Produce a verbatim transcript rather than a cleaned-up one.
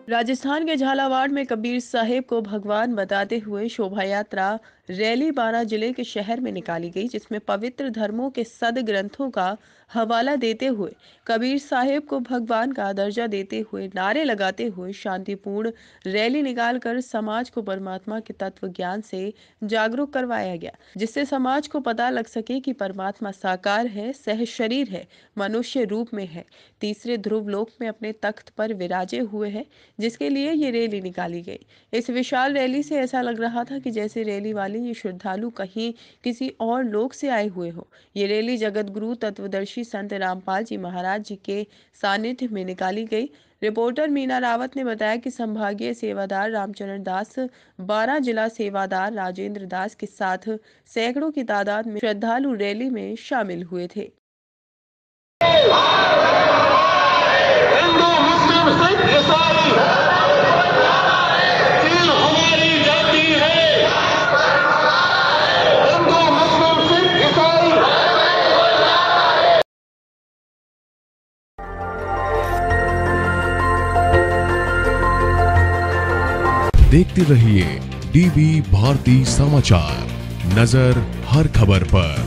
राजस्थान के झालावाड़ में कबीर साहिब को भगवान बताते हुए शोभा यात्रा रैली बारां जिले के शहर में निकाली गई, जिसमें पवित्र धर्मों के सद ग्रंथों का हवाला देते हुए कबीर साहिब को भगवान का दर्जा देते हुए नारे लगाते हुए शांतिपूर्ण रैली निकालकर समाज को परमात्मा के तत्व ज्ञान से जागरूक करवाया गया, जिससे समाज को पता लग सके कि परमात्मा साकार है, सह शरीर है, मनुष्य रूप में है, तीसरे ध्रुव लोक में अपने तख्त पर विराजे हुए है, जिसके लिए ये रैली निकाली गई। इस विशाल रैली से ऐसा लग रहा था कि जैसे रैली वाले ये श्रद्धालु कहीं किसी और लोक से आए हुए हो। ये रैली जगत गुरु तत्वदर्शी संत रामपाल जी महाराज जी के सानिध्य में निकाली गई। रिपोर्टर मीना रावत ने बताया कि संभागीय सेवादार रामचरण दास, बारह जिला सेवादार राजेंद्र दास के साथ सैकड़ों की तादाद में श्रद्धालु रैली में शामिल हुए थे। देखते रहिए डीबी भारती समाचार, नजर हर खबर पर।